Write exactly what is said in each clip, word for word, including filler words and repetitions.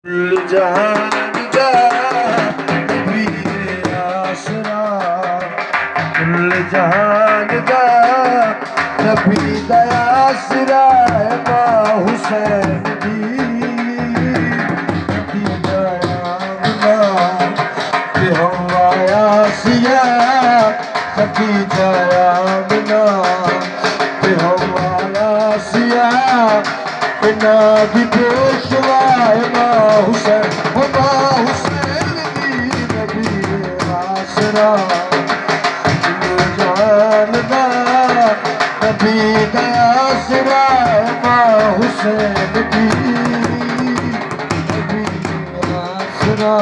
کل جہان دا نبی آسرا کل جہان دا نبی دا آسرا امام حسین دی نبی دا آمنا کہ ہوا آسیا نبی دا آمنا کہ ہوا آسیا نبی پیشوا امام حسین امام حسین دی نبی آسرا کل جہان دا نبی دا آسرا امام حسین دی نبی آسرا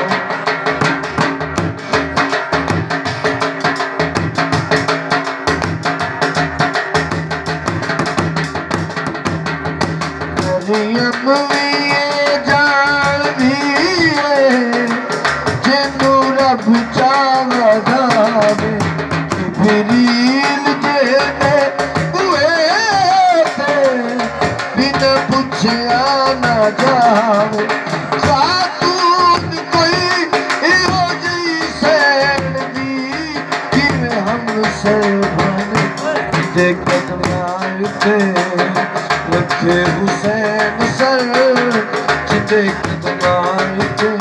مریم وی جان دیئے جنو رب چاہدا میں جبریل جینے ہوئے تھے بن پوچھیا نہ جاوے خاتون کوئی ہو جی سین دی جن ہم سے بنے دیکھت مالتے لکھے حسین سر چدے قدمائے